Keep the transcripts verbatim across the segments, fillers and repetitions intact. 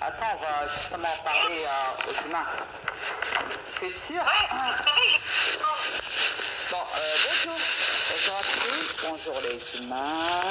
attends, on va justement parler euh, aux humains. C'est sûr. Bon, euh, bonjour. Bonjour à tous. Bonjour les humains.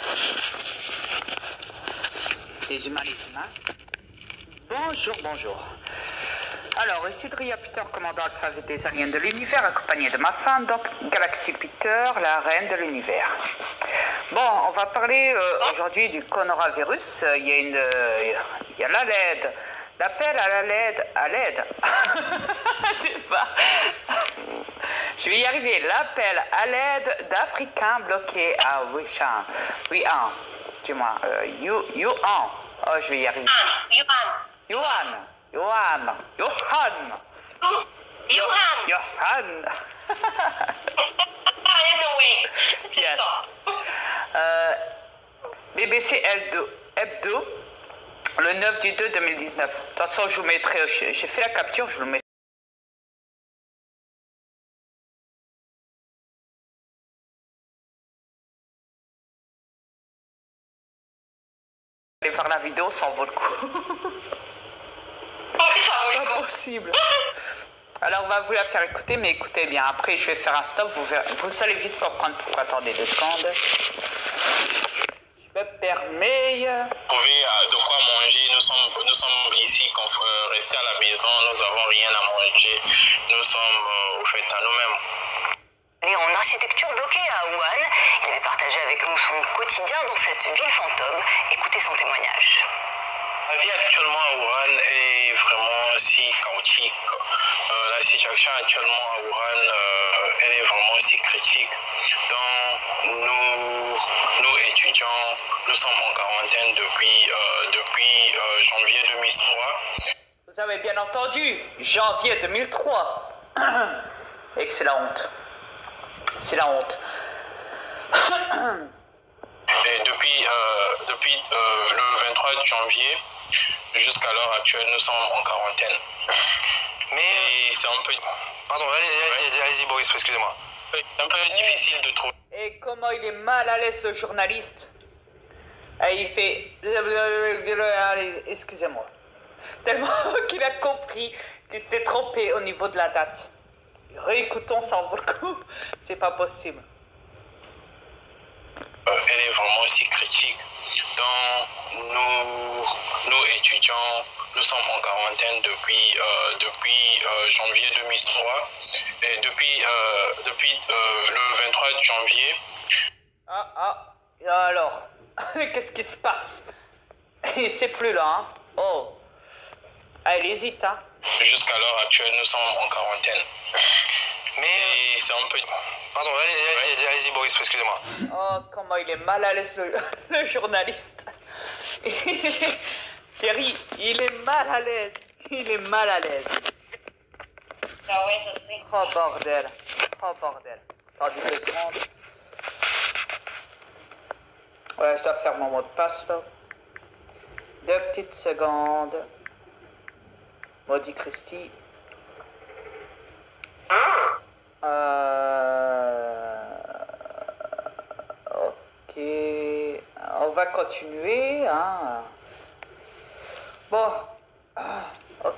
Les humains, les humains. Bonjour, bonjour. Alors, ici Dria Peter, commandant alphabet des aliens de l'univers, accompagné de ma femme, donc Galaxy Peter, la reine de l'univers. Bon, on va parler euh, aujourd'hui du coronavirus. Il y a une, euh, il y a la L E D, l'appel à la L E D, à l'aide. Je sais pas. Je vais y arriver. L'appel à l'aide d'Africains bloqués à Wuhan. Wuhan, dis-moi, euh, Yu, Yuan. Oh, je vais y arriver. Yuan. Yuan. Yuan. Johan. Johan. Johan. Anyway, c'est Yes. ça. Euh, B B C Hebdo, le neuf du deux deux mille dix-neuf. De toute façon, je vous mettrai. J'ai fait la capture, je vous le mettrai. Aller faire la vidéo, ça en vaut le coup. Oui, ça vaut le Pas coup. possible. Alors, on va vous la faire écouter, mais écoutez bien. Après, je vais faire un stop. Vous, verrez, vous allez vite comprendre pourquoi. Attendez deux secondes. Je me permets. Vous pouvez euh, de quoi manger. Nous sommes, nous sommes ici euh, restés à la maison. Nous n'avons rien à manger. Nous sommes euh, au fait à nous-mêmes. Et en architecture bloquée à Wuhan, il avait partagé avec nous son quotidien dans cette ville fantôme. Écoutez son témoignage. La vie actuellement à Wuhan est vraiment si chaotique. Euh, la situation actuellement à Wuhan, euh, elle est vraiment si critique. Donc, nous, nous étudiants, nous sommes en quarantaine depuis, euh, depuis euh, janvier deux mille trois. Vous avez bien entendu, janvier deux mille trois. Et que c'est la honte. C'est la honte. Et depuis, euh, depuis euh, le vingt-trois janvier jusqu'à l'heure actuelle, nous sommes en quarantaine. Mais c'est un peu... Pardon, allez-y, allez-y, allez-y, Boris, excusez-moi. C'est un peu difficile de trouver. Et comment il est mal à l'aise, ce journaliste. Et il fait... Allez, excusez-moi. Tellement qu'il a compris qu'il s'était trompé au niveau de la date. Réécoutons, ça en vaut le coup. C'est pas possible. Euh, elle est vraiment aussi critique. Donc, nous, nous étudiants, nous sommes en quarantaine depuis, euh, depuis euh, janvier deux mille trois. Et depuis, euh, depuis euh, le vingt-trois janvier. Ah, ah. Et alors, qu'est-ce qui se passe? Il sait plus là, hein. Oh. Ah, il hésite, hein. Jusqu'à l'heure actuelle, nous sommes en quarantaine. Mais c'est un peu... Pardon, allez-y, allez-y, allez-y, Boris, excusez-moi. Oh, comment il est mal à l'aise, le, le journaliste. Thierry, il est mal à l'aise. Il est mal à l'aise. Ah ouais, je sais. Oh, bordel. Oh, bordel. Attendez deux secondes. Ouais, je dois faire mon mot de passe, là. Deux petites secondes. Maudit Christy. Euh... Ok. On va continuer, hein. Bon. Ok.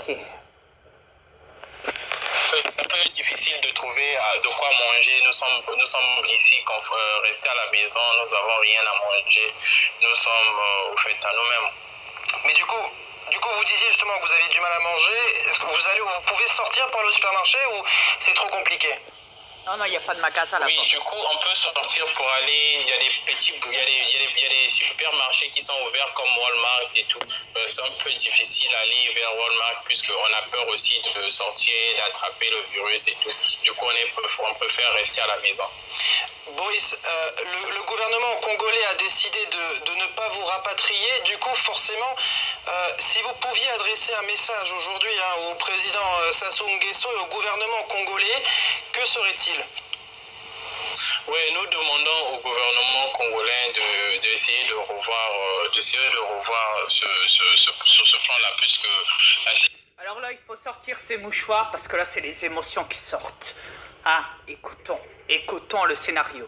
C'est un peu difficile de trouver euh, de quoi manger. Nous sommes, nous sommes ici euh, restés à la maison. Nous n'avons rien à manger. Nous sommes euh, au fait à nous-mêmes. Mais du coup, du coup, vous disiez justement que vous avez du mal à manger. Est-ce que vous allez, vous pouvez sortir pour aller au supermarché ou c'est trop compliqué? Non, non, il n'y a pas de magasin là-bas. Oui, du coup, on peut sortir pour aller. Il y a des petits, il y a des, il y a des, il y a des supermarchés qui sont ouverts comme Walmart et tout. Euh, c'est un peu difficile d'aller vers Walmart puisqu'on a peur aussi de sortir, d'attraper le virus et tout. Du coup, on, est, on préfère rester à la maison. Boris, euh, le, le gouvernement congolais a décidé de, de ne pas vous rapatrier. Du coup, forcément, euh, si vous pouviez adresser un message aujourd'hui hein, au président euh, Sassou Nguesso et au gouvernement congolais, que serait-il? Oui, nous demandons au gouvernement congolais de, d'essayer de revoir, euh, d'essayer de revoir ce, ce, ce, sur ce plan-là, puisque... Alors là, il faut sortir ces mouchoirs parce que là, c'est les émotions qui sortent. Ah, écoutons, écoutons le scénario.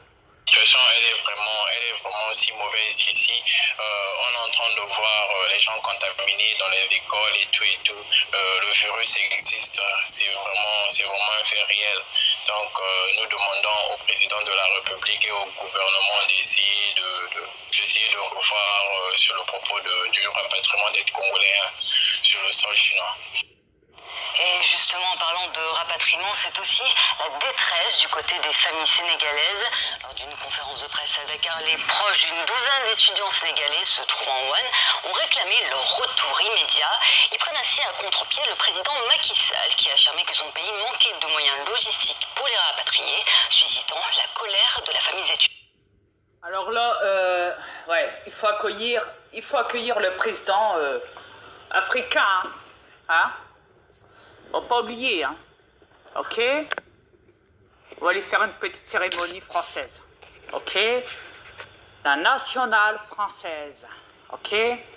La situation, elle est vraiment, elle est vraiment si mauvaise ici. Euh, on est en train de voir euh, les gens contaminés dans les écoles et tout et tout. Euh, le virus existe, c'est vraiment, c'est vraiment un fait réel. Donc, euh, nous demandons au président de la République et au gouvernement d'essayer de, de, d'essayer de revoir euh, sur le propos de, du rapatriement des Congolais hein, sur le sol chinois. Et justement, en parlant de rapatriement, c'est aussi la détresse du côté des familles sénégalaises. Lors d'une conférence de presse à Dakar, les proches d'une douzaine d'étudiants sénégalais se trouvant en Wuhan ont réclamé leur retour immédiat. Ils prennent ainsi à contre-pied le président Macky Sall qui a affirmé que son pays manquait de moyens logistiques pour les rapatrier, suscitant la colère de la famille étudiante. Alors là, euh, ouais, il faut accueillir, il faut accueillir le président euh, africain, hein. Faut pas oublier, hein. Ok? On va lui faire une petite cérémonie française. Ok? La nationale française. Ok?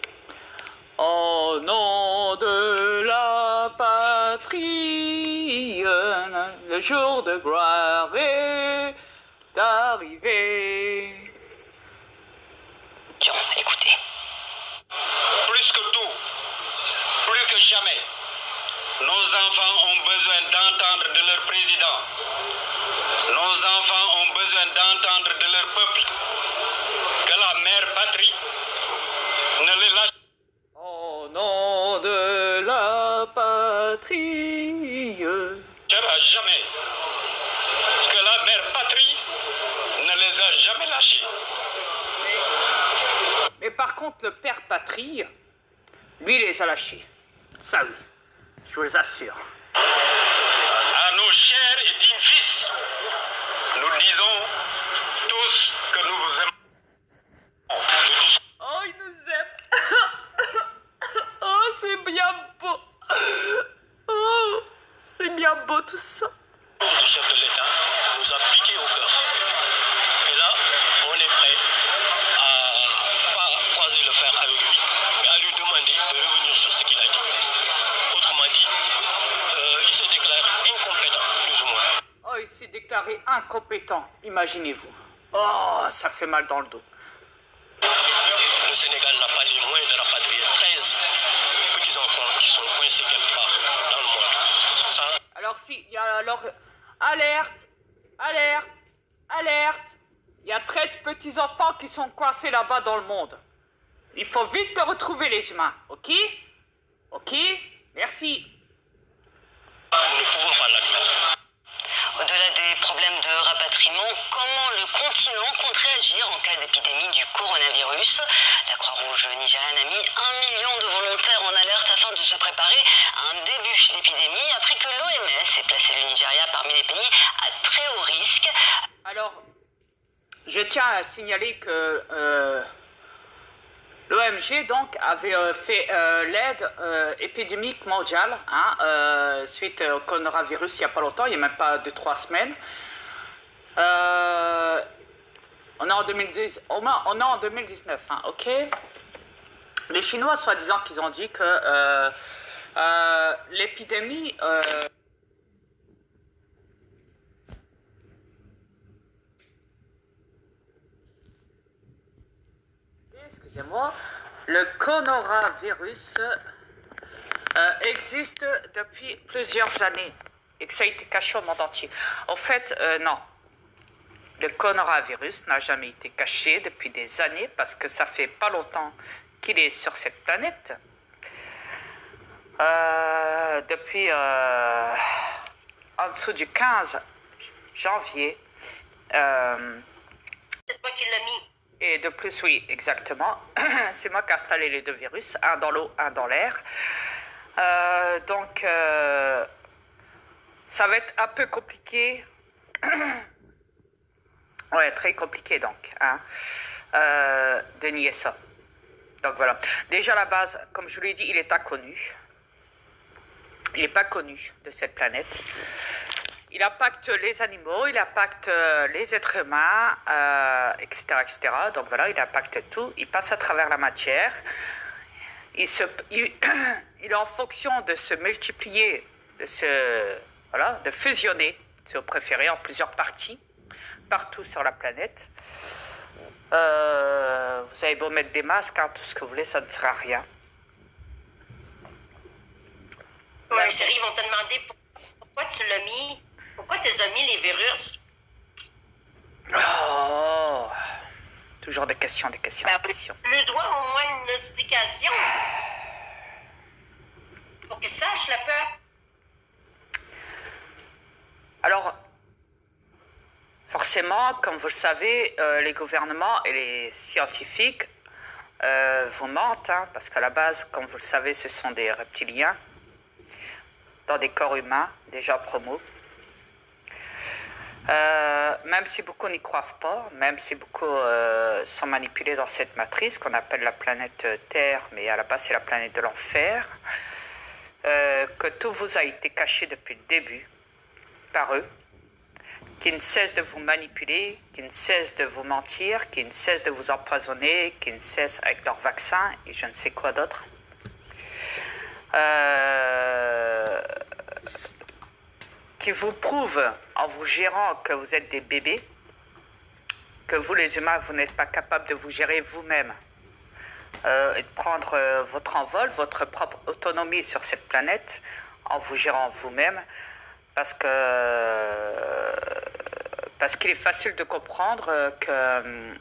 Au nom de la patrie, le jour de gloire est arrivé. Tiens, écoutez. Plus que tout, plus que jamais, nos enfants ont besoin d'entendre de leur président. Nos enfants ont besoin d'entendre de leur peuple que la mère patrie ne les lâche. Au nom de la patrie. Jamais. Que la mère patrie ne les a jamais lâchés. Mais, mais par contre, le père patrie, lui, les a lâchés. Ça oui. Je vous assure. À nos chers et dignes fils, nous disons tous que nous vous aimons. Nous disons... Oh, ils nous aiment. Oh, c'est bien beau. Oh, c'est bien beau tout ça. Le chef de l'État nous a piqué au cœur. Et là, on est prêt à pas croiser le fer avec lui, mais à lui demander de revenir sur ce qu'il a dit. Autrement dit, euh, il s'est déclaré incompétent, plus ou moins. Oh, il s'est déclaré incompétent, imaginez-vous. Oh, ça fait mal dans le dos. Le Sénégal n'a pas les moyens de rapatrier treize petits-enfants qui sont coincés quelque part dans le monde. Ça... Alors si, il y a alors... Alerte, alerte, alerte. Il y a treize petits-enfants qui sont coincés là-bas dans le monde. Il faut vite les retrouver, les humains, ok? Ok? Merci. Nous ne pouvons pas l'admettre. Au-delà des problèmes de rapatriement, comment le continent compte réagir en cas d'épidémie du coronavirus? La Croix-Rouge nigériane a mis un million de volontaires en alerte afin de se préparer à un début d'épidémie, après que l'O M S ait placé le Nigeria parmi les pays à très haut risque. Alors, je tiens à signaler que euh, l'O M G donc avait euh, fait euh, l'aide euh, épidémique mondiale hein, euh, suite au coronavirus il n'y a pas longtemps, il n'y a même pas de trois semaines. Euh, on est en deux mille dix, on est en deux mille dix-neuf, hein, ok. Les Chinois, soi-disant qu'ils ont dit que euh, euh, l'épidémie euh, excusez-moi, le coronavirus euh, existe depuis plusieurs années et que ça a été caché au monde entier. En fait, euh, non. Le coronavirus n'a jamais été caché depuis des années parce que ça fait pas longtemps qu'il est sur cette planète. Euh, depuis euh, en dessous du quinze janvier. Euh, C'est toi qui l'as mis. Et de plus, oui, exactement. C'est moi qui ai installé les deux virus, un dans l'eau, un dans l'air. Euh, donc, euh, ça va être un peu compliqué. Ouais, très compliqué donc, hein, euh, de nier ça. Donc voilà. Déjà à la base, comme je vous l'ai dit, il est inconnu. Il n'est pas connu de cette planète. Il impacte les animaux, il impacte les êtres humains, euh, et cetera, et cetera. Donc voilà, il impacte tout. Il passe à travers la matière. Il, se, il, il est en fonction de se multiplier, de se, voilà, de fusionner, si vous préférez, en plusieurs parties, partout sur la planète. Euh, vous avez beau mettre des masques, hein, tout ce que vous voulez, ça ne sert à rien. Ouais, chérie, ils vont te demander pourquoi tu l'as mis, pourquoi tu as mis les virus. Oh, toujours des questions, des questions, Ben, des questions. tu lui dois au moins une explication. Pour qu'ils sachent la peur. Alors, forcément, comme vous le savez, euh, les gouvernements et les scientifiques euh, vous mentent, hein, parce qu'à la base, comme vous le savez, ce sont des reptiliens dans des corps humains, déjà promo. Euh, même si beaucoup n'y croient pas, même si beaucoup euh, sont manipulés dans cette matrice qu'on appelle la planète Terre, mais à la base c'est la planète de l'enfer, euh, que tout vous a été caché depuis le début par eux, qui ne cessent de vous manipuler, qui ne cessent de vous mentir, qui ne cessent de vous empoisonner, qui ne cessent avec leurs vaccins et je ne sais quoi d'autre. Euh, qui vous prouvent en vous gérant que vous êtes des bébés, que vous les humains, vous n'êtes pas capables de vous gérer vous-même euh, et de prendre euh, votre envol, votre propre autonomie sur cette planète en vous gérant vous-même, parce que euh, parce qu'il est facile de comprendre que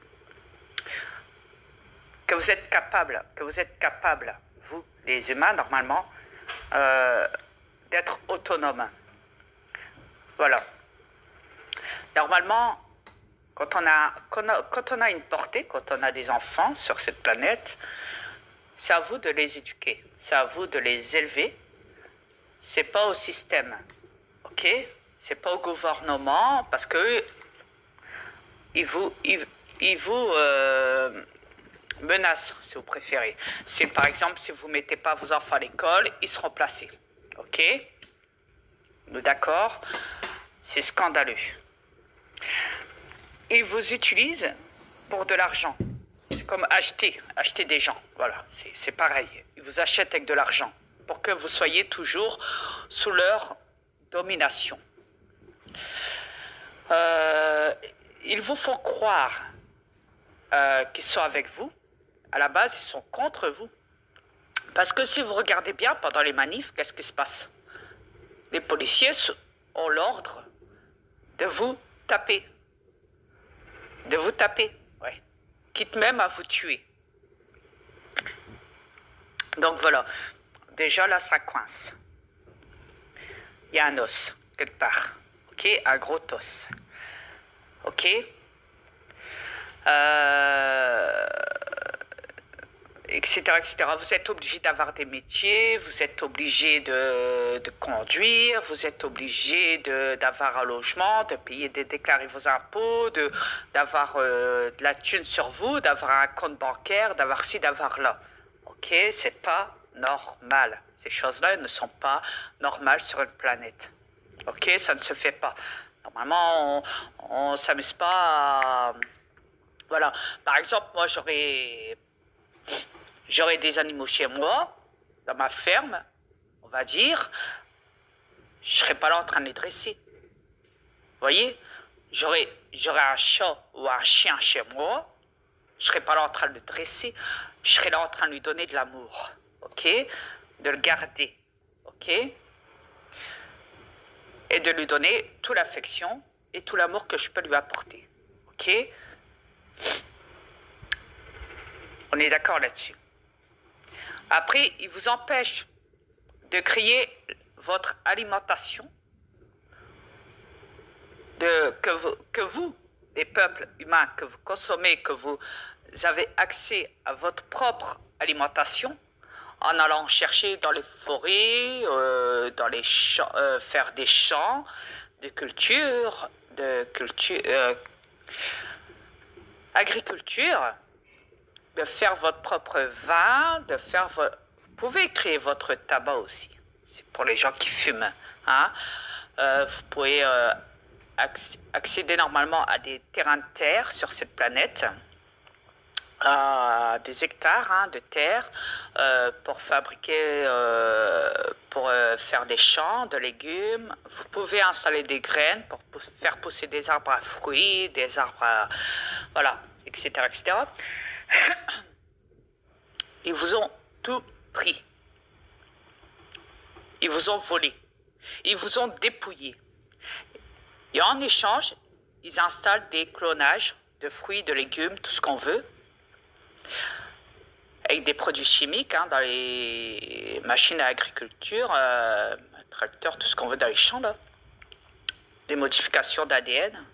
que vous êtes capable, que vous êtes capable, vous les humains normalement, euh, d'être autonomes. Voilà. Normalement, quand on, a, quand, on a, quand on a une portée, quand on a des enfants sur cette planète, c'est à vous de les éduquer, c'est à vous de les élever. C'est pas au système, ok? C'est pas au gouvernement, parce que ils vous, ils, ils vous euh, menacent, si vous préférez. Si par exemple, si vous mettez pas vos enfants à l'école, ils seront placés, ok? Nous d'accord? C'est scandaleux. Ils vous utilisent pour de l'argent. C'est comme acheter, acheter des gens. Voilà, c'est pareil. Ils vous achètent avec de l'argent pour que vous soyez toujours sous leur domination. Euh, ils vous font croire euh, qu'ils sont avec vous. À la base, ils sont contre vous. Parce que si vous regardez bien pendant les manifs, qu'est-ce qui se passe? Les policiers ont l'ordre de vous taper. De vous taper, ouais. Quitte même à vous tuer. Donc voilà. Déjà là, ça coince. Il y a un os, quelque part. Ok? Un gros os. Ok? Euh... etc, et cetera. Vous êtes obligé d'avoir des métiers, vous êtes obligé de, de conduire, vous êtes obligé d'avoir un logement, de payer, de déclarer vos impôts, d'avoir euh, de la thune sur vous, d'avoir un compte bancaire, d'avoir ci, d'avoir là. Ok, c'est pas normal. Ces choses-là ne sont pas normales sur une planète. Ok, ça ne se fait pas. Normalement, on ne s'amuse pas à... Voilà. Par exemple, moi, j'aurais... J'aurais des animaux chez moi, dans ma ferme, on va dire. Je ne serais pas là en train de les dresser. Vous voyez? J'aurais un chat ou un chien chez moi. Je ne serais pas là en train de le dresser. Je serais là en train de lui donner de l'amour. Ok? De le garder. Ok? Et de lui donner toute l'affection et tout l'amour que je peux lui apporter. Ok? On est d'accord là-dessus. Après, il vous empêche de créer votre alimentation, de, que, vous, que vous, les peuples humains, que vous consommez, que vous avez accès à votre propre alimentation, en allant chercher dans les forêts, euh, dans les champs, euh, faire des champs de culture, de culture, euh, agriculture, de faire votre propre vin, de faire votre... Vous pouvez créer votre tabac aussi. C'est pour les gens qui fument. Hein? Euh, vous pouvez euh, accéder normalement à des terrains de terre sur cette planète euh, des hectares hein, de terre euh, pour fabriquer, euh, pour euh, faire des champs de légumes. Vous pouvez installer des graines pour pou- faire pousser des arbres à fruits, des arbres à... voilà, et cetera, et cetera. Ils vous ont tout pris. Ils vous ont volé. Ils vous ont dépouillé. Et en échange, ils installent des clonages de fruits, de légumes, tout ce qu'on veut, avec des produits chimiques hein, dans les machines à agriculture, euh, tracteurs, tout ce qu'on veut dans les champs, là. Des modifications d'A D N.